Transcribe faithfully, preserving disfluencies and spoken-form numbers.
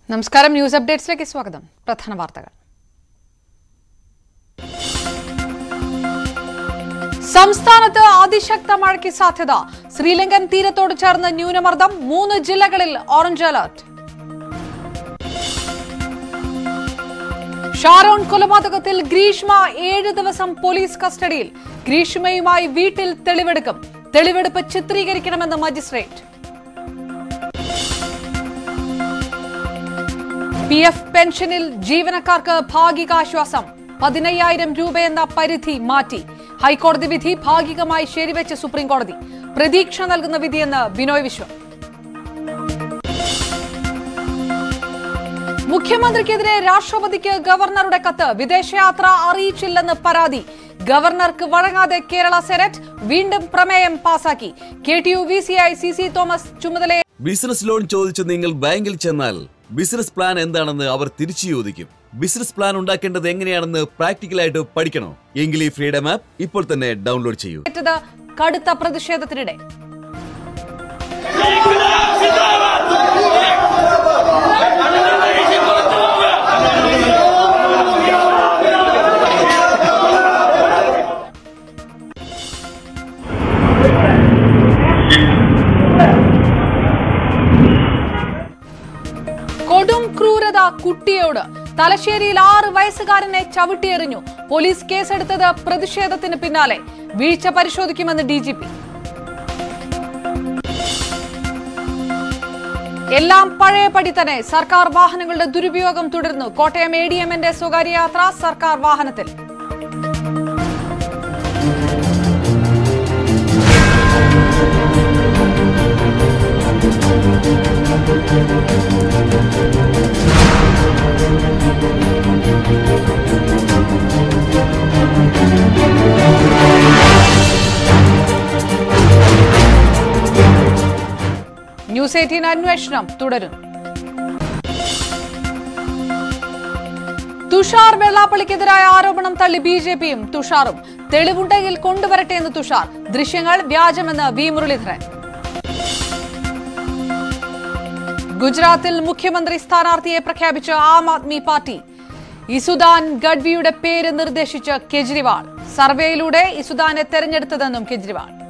നമസ്കാരം ന്യൂസ് അപ്ഡേറ്റ്സിലേക്ക് സ്വാഗതം. പ്രധാന വാർത്തകൾ. സംസ്ഥാനത്ത് അതിശക്ത മഴയ്ക്ക് സാധ്യത. ശ്രീലങ്കൻ തീരത്തോട് ചേർന്ന് ന്യൂനമർദ്ദം. മൂന്ന് ജില്ലകളിൽ ഓറഞ്ച് അലർട്ട്. ഷാരോൺ കൊലപാതകത്തിൽ ഗ്രീഷ്മ ഏഴ് ദിവസം പോലീസ് കസ്റ്റഡിയിൽ. ഗ്രീഷ്മയുമായി വീട്ടിൽ തെളിവെടുക്കും. തെളിവെടുപ്പ് ചിത്രീകരിക്കണമെന്ന് മജിസ്ട്രേറ്റ്. പി എഫ് പെൻഷനിൽ ജീവനക്കാർക്ക് ഭാഗികാശ്വാസം. പതിനയ്യായിരം രൂപയെന്ന പരിധി മാറ്റി. ഹൈക്കോടതി വിധി ഭാഗികമായി ശരിവെച്ച് സുപ്രീംകോടതി. പ്രതീക്ഷ നൽകുന്ന വിധിയെന്ന് ബിനോയ് വിശ്വം. മുഖ്യമന്ത്രിക്കെതിരെ രാഷ്ട്രപതിക്ക് ഗവർണറുടെ കത്ത്. വിദേശയാത്ര അറിയിച്ചില്ലെന്ന് പരാതി. ഗവർണർക്ക് വഴങ്ങാതെ കേരള സെനറ്റ് വീണ്ടും പ്രമേയം പാസാക്കി. K T U V C I C C Thomas ചുമതല. ബിസിനസ് ലോൺ ചോദിച്ച് നിങ്ങൾ ബാങ്കിൽ ചെന്നാൽ ബിസിനസ് പ്ലാൻ എന്താണെന്ന് അവർ തിരിച്ചു ചോദിക്കും. ബിസിനസ് പ്ലാൻ ഉണ്ടാക്കേണ്ടത് എങ്ങനെയാണെന്ന് പ്രാക്ടിക്കലായിട്ട് പഠിക്കണോ? എങ്കിൽ ഈ ഫ്രീഡം ആപ്പ് ഇപ്പോൾ തന്നെ ഡൗൺലോഡ് ചെയ്യൂ. കടുത്ത പ്രതിഷേധത്തിനിടെ കൊടും ക്രൂരത കുട്ടിയോട്. തലശ്ശേരിയിൽ ആറ് വയസ്സുകാരനെ ചവിട്ടിയെറിഞ്ഞു. പോലീസ് കേസെടുത്തത് പ്രതിഷേധത്തിന് പിന്നാലെ. വീഴ്ച പരിശോധിക്കുമെന്ന് ഡി ജി പി. എല്ലാം പഴയപടി തന്നെ. സർക്കാർ വാഹനങ്ങളുടെ ദുരുപയോഗം തുടരുന്നു. കോട്ടയം എ ഡി എമ്മിന്റെ സ്വകാര്യ യാത്ര സർക്കാർ വാഹനത്തിൽ. ന്യൂസ് എയ്റ്റീൻ അന്വേഷണം തുടരുന്നു. തുഷാർ വെള്ളാപ്പള്ളിക്കെതിരായ ആരോപണം തള്ളി ബി ജെ പിയും തുഷാറും. തെളിവുണ്ടെങ്കിൽ കൊണ്ടുവരട്ടെ എന്ന് തുഷാർ. ദൃശ്യങ്ങൾ വ്യാജമെന്ന് വി മുരളീധരൻ. ഗുജറാത്തിൽ മുഖ്യമന്ത്രി സ്ഥാനാർത്ഥിയെ പ്രഖ്യാപിച്ച ആം ആദ്മി പാർട്ടി. ഇസുദാൻ ഗഡ്വിയുടെ പേര് നിർദ്ദേശിച്ച് കെജ്രിവാൾ. സർവേയിലൂടെ ഇസുദാനെ തെരഞ്ഞെടുത്തതെന്നും കെജ്രിവാൾ.